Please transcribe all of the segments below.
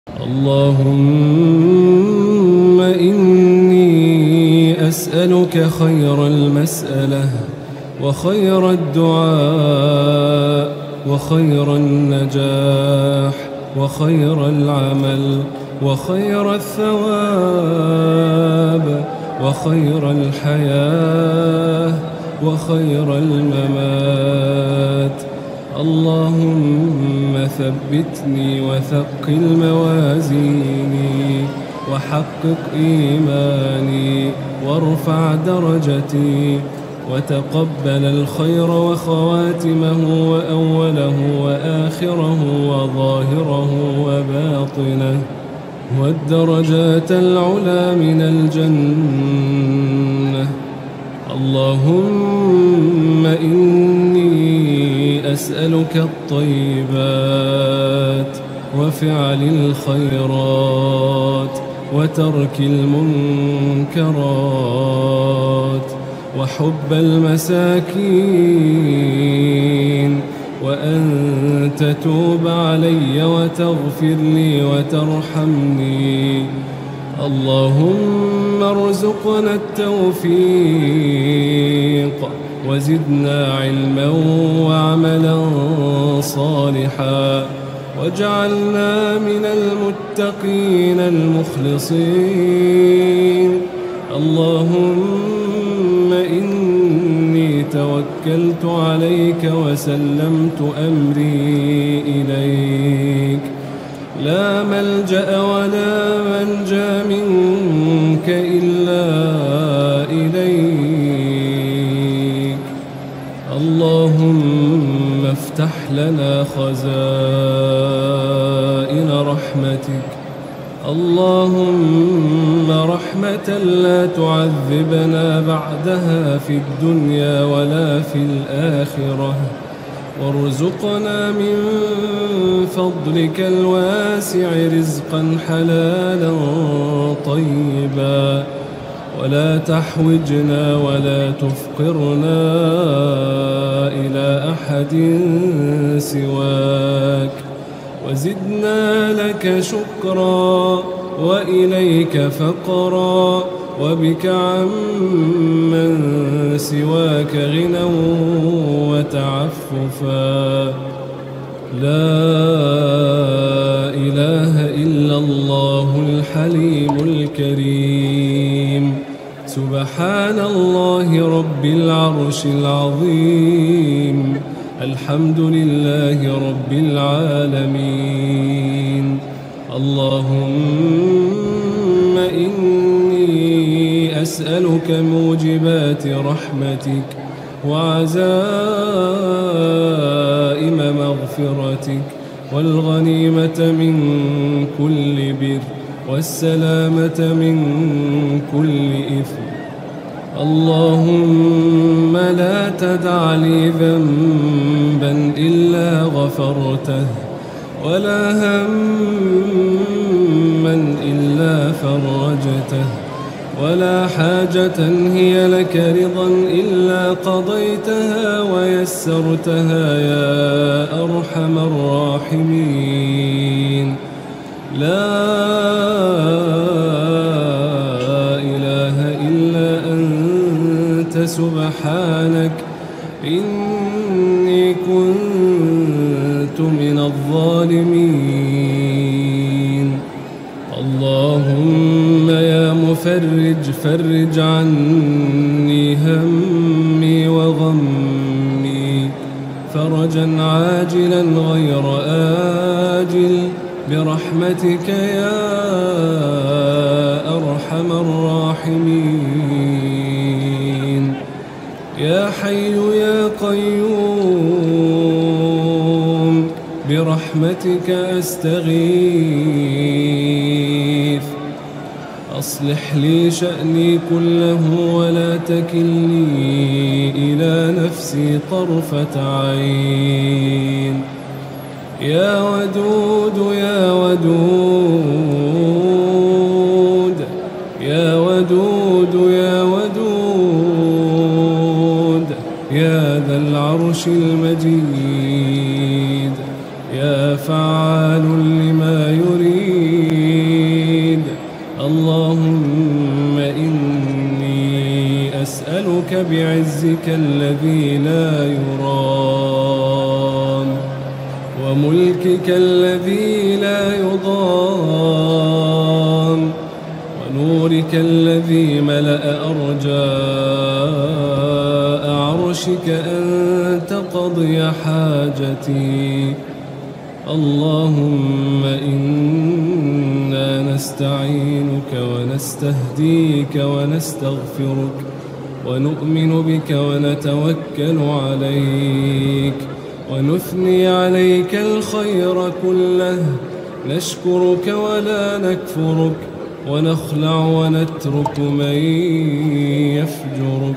اللهم إني أسألك خير المسألة وخير الدعاء وخير النجاح وخير العمل وخير الثواب وخير الحياة وخير الممات. اللهم ثبتني وثقل موازيني وحقق إيماني وارفع درجتي، وتقبل الخير وخواتمه وأوله وآخره وظاهره وباطنه، والدرجات العلى من الجنة. اللهم إني أسألك الطيبات وفعل الخيرات وترك المنكرات وحب المساكين، وأن تتوب علي وتغفر لي وترحمني. اللهم ارزقنا التوفيق وزدنا علما وعملا صالحا، واجعلنا من المتقين المخلصين. اللهم إني توكلت عليك وسلمت أمري إليك، لا ملجأ ولا منجى منك إلا إليك. اللهم افتح لنا خزائن رحمتك، اللهم رحمة لا تعذبنا بعدها في الدنيا ولا في الآخرة، وارزقنا من فضلك الواسع رزقا حلالا طيبا، ولا تحوجنا ولا تفقرنا إلى أحد سواك، وزدنا لك شكرا وإليك فقرا، وبك عمن سواك غنى وتعففا. لا إله إلا الله الحليم الكريم، سبحان الله رب العرش العظيم، الحمد لله رب العالمين. اللهم إني أسألك موجبات رحمتك وعزائم مغفرتك، والغنيمة من كل بر، والسلامة من كل إثم. اللهم لا تدع لي ذنبا إلا غفرته، ولا هما إلا فرجته، ولا حاجة هي لك رضا إلا قضيتها ويسرتها يا أرحم الراحمين. لا إله إلا أنت سبحانك إني كنت من الظالمين. اللهم يا مفرج فرج عني همي وغمي فرجا عاجلا غير آجل برحمتك يا أرحم الراحمين. يا حي يا قيوم برحمتك أستغيث، أصلح لي شأني كله ولا تكلني إلى نفسي طرفة عين. يا ودود يا ودود يا ودود يا ودود يا ذا العرش المجيد، يا فعال لما يريد. أعوذك بعزك الذي لا يرام وملكك الذي لا يضام ونورك الذي ملأ أرجاء عرشك أن تقضي حاجتي. اللهم إنا نستعينك ونستهديك ونستغفرك ونؤمن بك ونتوكل عليك ونثني عليك الخير كله، نشكرك ولا نكفرك ونخلع ونترك من يفجرك.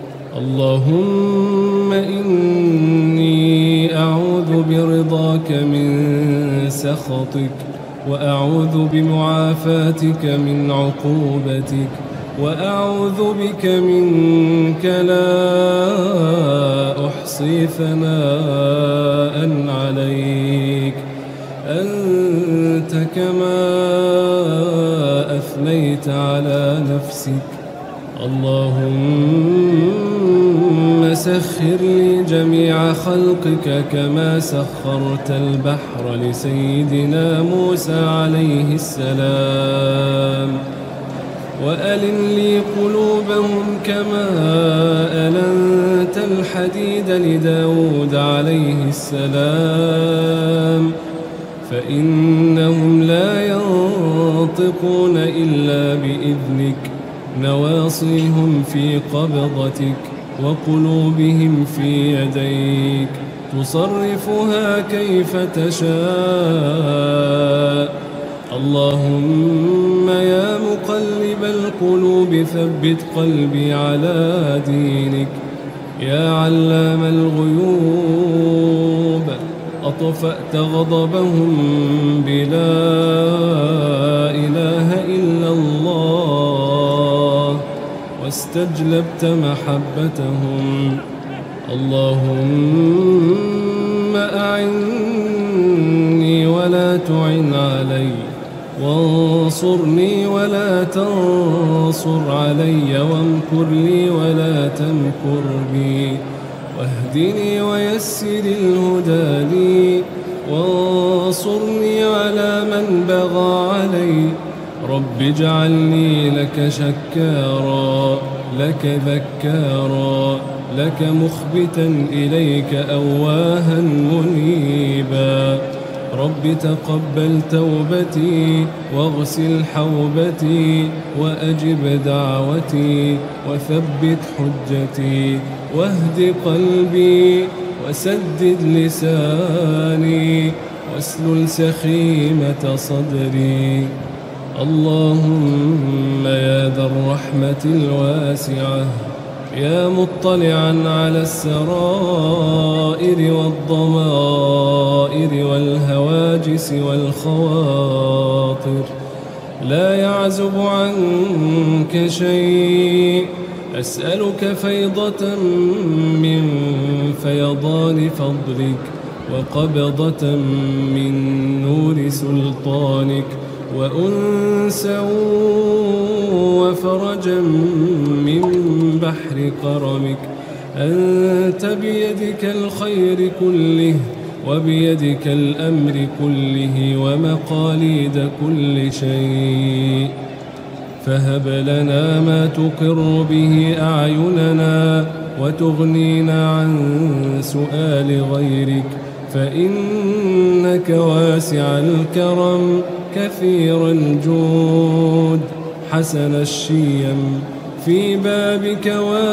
اللهم إني أعوذ برضاك من سخطك وأعوذ بمعافاتك من عقوبتك وأعوذ بك منك لا أحصي ثناء عليك أنت كما أثنيت على نفسك. اللهم سخر لي جميع خلقك كما سخرت البحر لسيدنا موسى عليه السلام، وألن لي قلوبهم كما ألنت الحديد لداود عليه السلام، فإنهم لا ينطقون إلا بإذنك، نواصيهم في قبضتك وقلوبهم في يديك، تصرفها كيف تشاء. اللهم يا مقلب القلوب ثبت قلبي على دينك. يا علام الغيوب أطفأت غضبهم بلا إله إلا الله واستجلبت محبتهم. اللهم أعني ولا تعن علي، وانصرني ولا تنصر علي، وامكر لي ولا تمكر بي، واهدني ويسر الهدى لي، وانصرني على من بغى علي. رب اجعلني لك شكارا، لك ذكارا، لك مخبتا إليك أواها منيبا. رب تقبل توبتي واغسل حوبتي وأجب دعوتي وثبت حجتي واهد قلبي وسدد لساني واسلل سخيمة صدري. اللهم يا ذا الرحمة الواسعة، يا مطلعا على السرائر والضمائر والهواجس والخواطر، لا يعزب عنك شيء، أسألك فيضة من فيضان فضلك، وقبضة من نور سلطانك، وأنسا وفرجا من بحر كرمك. أنت بيدك الخير كله وبيدك الأمر كله ومقاليد كل شيء، فهب لنا ما تقر به أعيننا وتغنينا عن سؤال غيرك، فإنك واسع الكرم كثير الجود حسن الشيم، في بابك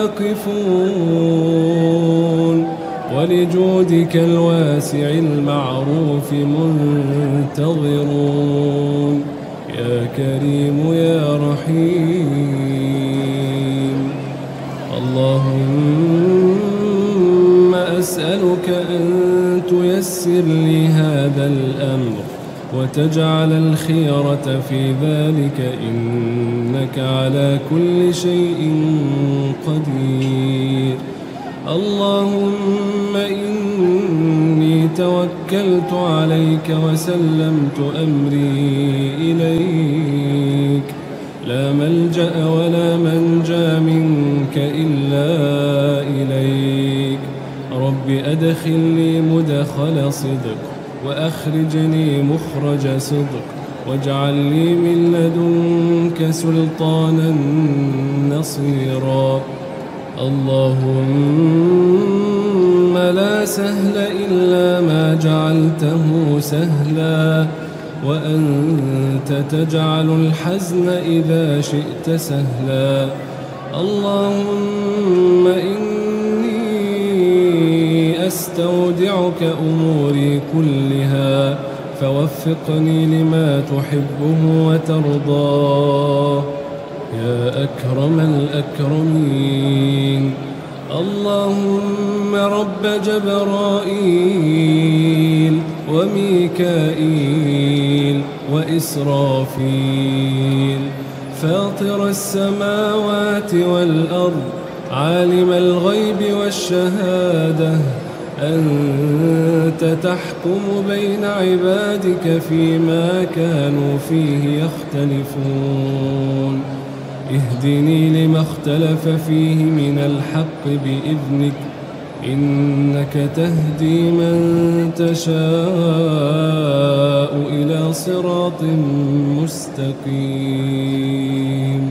واقفون، ولجودك الواسع المعروف منتظرون. يا كريم يا رحيم. اللهم أسألك أن تيسر لي هذا الأمر وتجعل الخيرة في ذلك، إنك على كل شيء قدير. اللهم إني توكلت عليك وسلمت أمري إليك، لا ملجأ ولا منجى منك إلا رب أدخلني مدخل صدق وأخرجني مخرج صدق واجعل لي من لدنك سلطانا نصيرا. اللهم لا سهل إلا ما جعلته سهلا وأنت تجعل الحزن إذا شئت سهلا. اللهم إني أستودعك أموري كلها فوفقني لما تحبه وترضاه يا أكرم الأكرمين. اللهم رب جبرائيل وميكائيل وإسرافيل فاطر السماوات والأرض عالم الغيب والشهادة أنت تحكم بين عبادك فيما كانوا فيه يختلفون. اهدني لما اختلف فيه من الحق بإذنك إنك تهدي من تشاء إلى صراط مستقيم.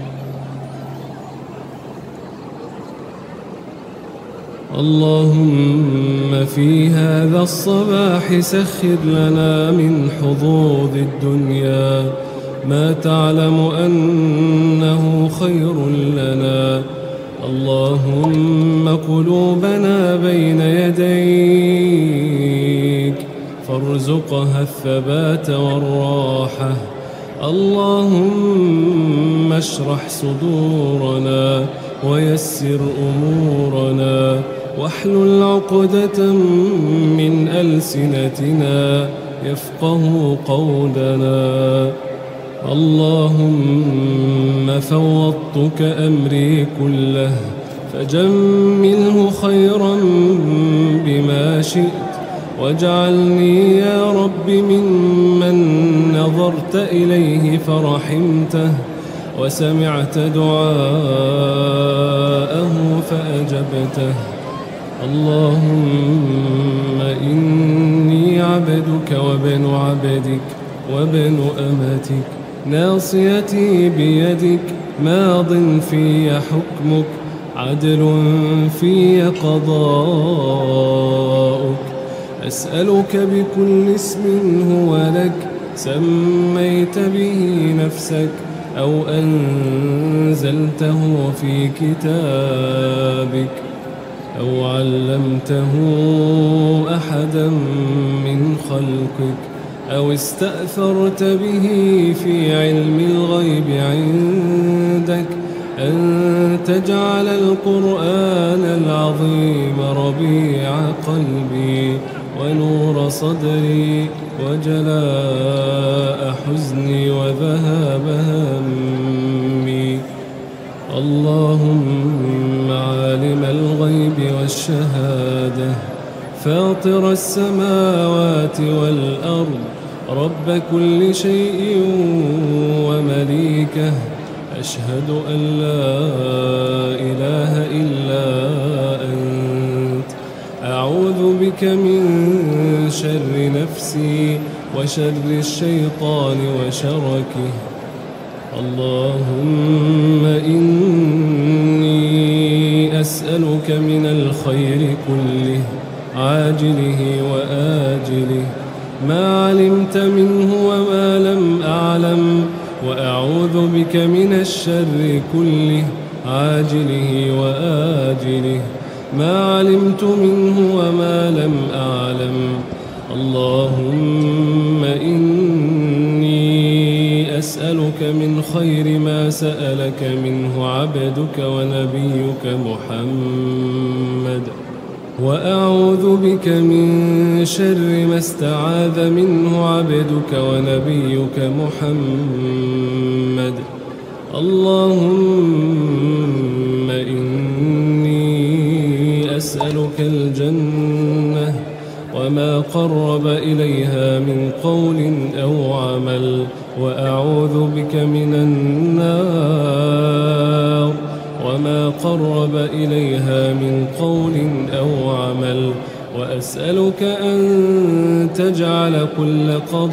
اللهم في هذا الصباح سخر لنا من حظوظ الدنيا ما تعلم أنه خير لنا. اللهم قلوبنا بين يديك فارزقها الثبات والراحة. اللهم اشرح صدورنا ويسر أمورنا واحلل عقدة من ألسنتنا يفقه قولنا. اللهم فوضتك أمري كله فجمله خيرا بما شئت واجعلني يا رب ممن نظرت إليه فرحمته وسمعت دعاءه فأجبته. اللهم إني عبدك وابن عبدك وابن أمتك ناصيتي بيدك ماض في حكمك عدل في قضاؤك. أسألك بكل اسم هو لك سميت به نفسك أو أنزلته في كتابك أو علمته أحدا من خلقك أو استأثرت به في علم الغيب عندك أن تجعل القرآن العظيم ربيع قلبي ونور صدري وجلاء حزني وذهاب همي. اللهم عالم الغيب والشهادة فاطر السماوات والأرض رب كل شيء ومليكه أشهد أن لا إله إلا أنت أعوذ بك من شر نفسي وشر الشيطان وشركه. اللهم إني أسألك من الخير كله عاجله وآجله ما علمت منه وما لم أعلم وأعوذ بك من الشر كله عاجله وآجله ما علمت منه وما لم أعلم. اللهم إني أسألك من خير ما سألك منه عبدك ونبيك محمد وأعوذ بك من شر ما استعاذ منه عبدك ونبيك محمد. اللهم إني أسألك الجنة وما قرب إليها من قول أو عمل وأعوذ بك من النار وما قرب إليها من قول أو عمل، وأسألك أن تجعل كل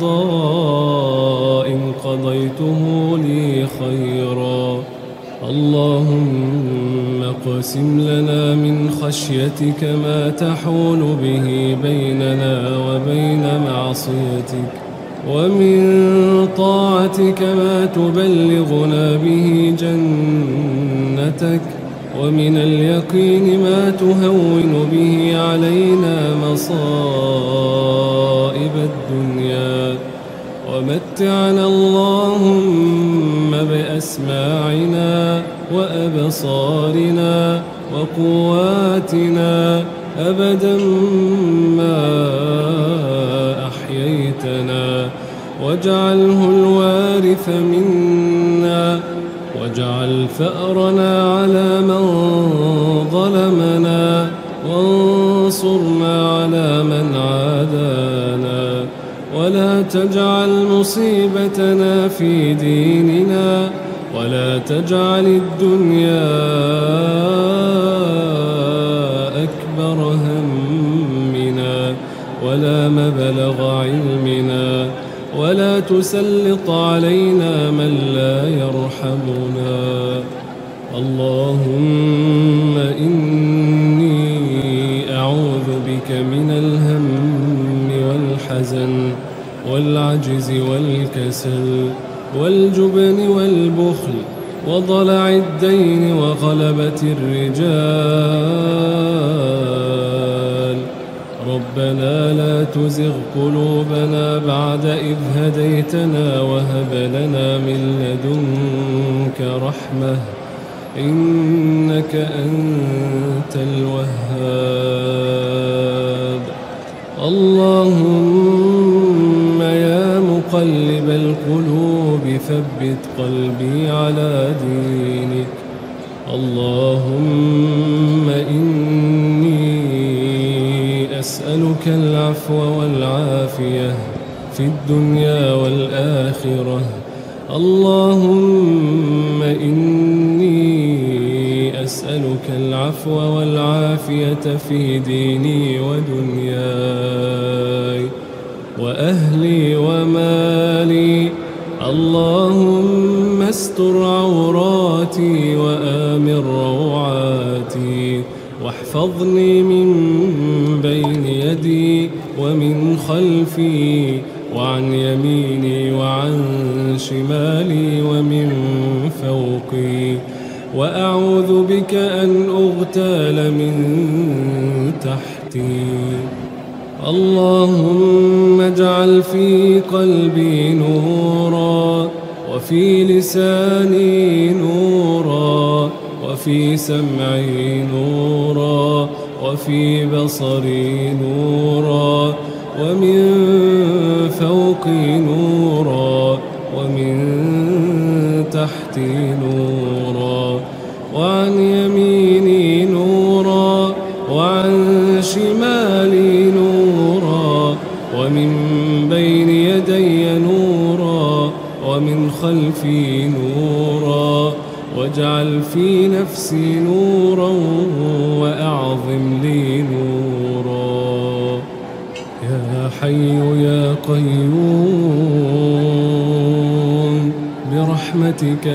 قضاء قضيته لي خيرا. اللهم اقسم لنا من خشيتك ما تحول به بيننا وبين معصيتك، ومن طاعتك ما تبلغنا به جنتك، ومن اليقين ما تهون به علينا مصائب الدنيا، ومتعنا اللهم بأسماعنا وأبصارنا وقواتنا أبدا ما أحييتنا، واجعله الوارث منا، واجعل ثأرنا على من ظلمنا، وانصرنا على من عادانا، ولا تجعل مصيبتنا في ديننا، ولا تجعل الدنيا أكبر همنا ولا مبلغ علمنا، ولا تسلط علينا من لا يرحمنا. اللهم إني أعوذ بك من الهم والحزن والعجز والكسل والجبن والبخل وضلع الدين وغلبة الرجال. ربنا لا تزغ قلوبنا بعد إذ هديتنا وهب لنا من لدنك رحمة إنك أنت الوهاب. اللهم يا مقلب القلوب ثبت قلبي على دينك. اللهم إني أسألك العفو والعافية في الدنيا والآخرة. اللهم إني أسألك العفو والعافية في ديني ودنياي وأهلي ومالي. اللهم استر عوراتي وآمن روعاتي، واحفظني من بين يدي ومن خلفي وعن يميني وعن شمالي ومن فوقي، وأعوذ بك أن أغتال من تحتي. اللهم اجعل في قلبي نورا، وفي لساني نورا، وفي سمعي نورا، وفي بصري نورا، ومن فوقي نورا، ومن تحتي نورا، وعن يميني نورا، وعن شمالي نورا، ومن بين يدي نورا، ومن خلفي نورا، واجعل في نفسي نورا وأعظم لي نورا. يا حي يا قيوم برحمتك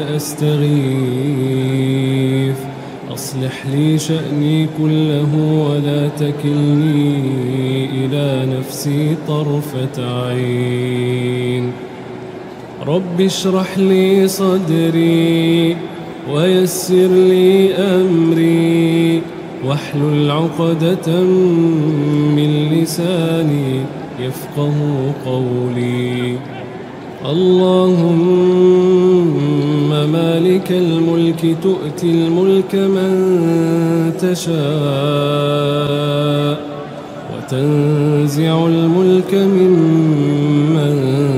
أستغيث، أصلح لي شأني كله ولا تكلني إلى نفسي طرفة عين. رب اشرح لي صدري ويسر لي أمري، واحلل عقدة من لساني يفقه قولي. اللهم مالك الملك تؤتي الملك من تشاء، وتنزع الملك ممن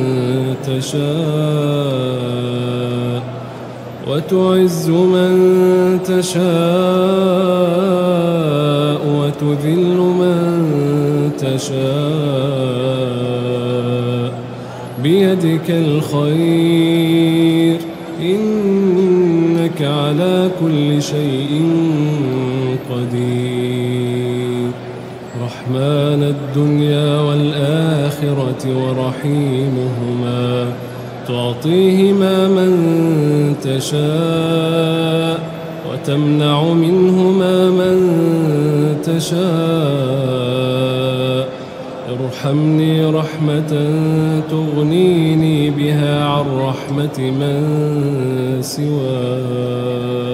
تشاء، وتعز من تشاء، وتذل من تشاء، بيدك الخير إنك على كل شيء قدير. رحمن الدنيا والآخرة ورحيمهما، تعطيهما من تشاء وتمنع منهما من تشاء. ارحمني رحمة تغنيني بها عن رحمة من سواك.